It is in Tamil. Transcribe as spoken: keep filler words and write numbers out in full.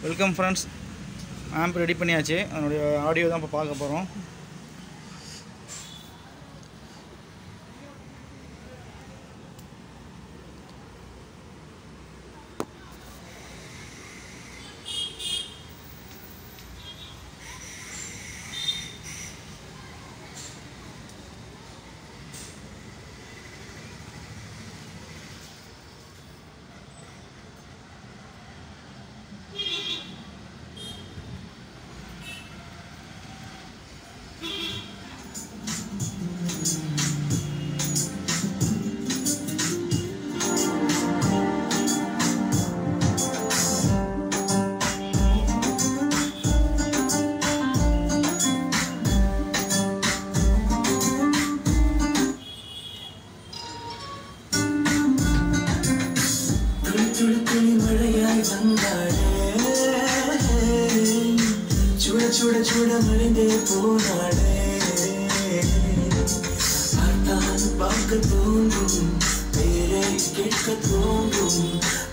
Welcome friends. ஆம்ப் ரெடி பண்ணியாச்சு. அதனுடைய ஆடியோ தான் இப்போ பார்க்க போகிறோம். चूड़ चूड़ मरिंदे पोनाडे आतान पाक तोंडुम तेरे केट तोंडुम